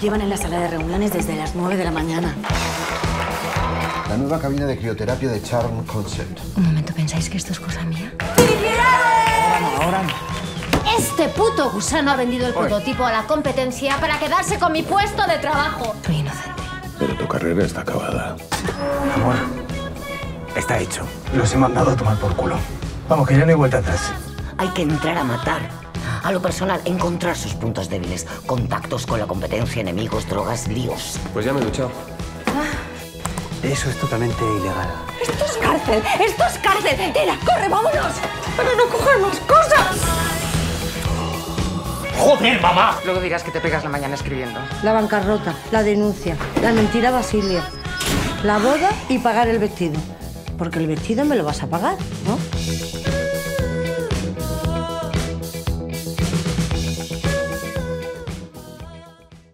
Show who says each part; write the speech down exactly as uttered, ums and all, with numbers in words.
Speaker 1: Llevan en la sala de reuniones desde las nueve de la mañana.
Speaker 2: La nueva cabina de crioterapia de Charm Concept.
Speaker 1: Un momento, ¿pensáis que esto es cosa mía?
Speaker 2: Ahora no, ahora no.
Speaker 3: Este puto gusano ha vendido el prototipo a la competencia para quedarse con mi puesto de trabajo.
Speaker 1: Soy inocente.
Speaker 4: Pero tu carrera está acabada.
Speaker 5: Amor, está hecho. Los he mandado a tomar por culo. Vamos, que ya no hay vuelta atrás.
Speaker 6: Hay que entrar a matar. A lo personal, encontrar sus puntos débiles. Contactos con la competencia, enemigos, drogas, líos.
Speaker 4: Pues ya me he duchado.
Speaker 5: Eso es totalmente ilegal.
Speaker 3: ¡Esto es cárcel! ¡Esto es cárcel! ¡Tira, corre, vámonos! ¡Para no coger más cosas!
Speaker 5: ¡Joder, mamá!
Speaker 7: Luego dirás que te pegas la mañana escribiendo.
Speaker 8: La bancarrota, la denuncia, la mentira a Basilio, la boda y pagar el vestido. Porque el vestido me lo vas a pagar, ¿no?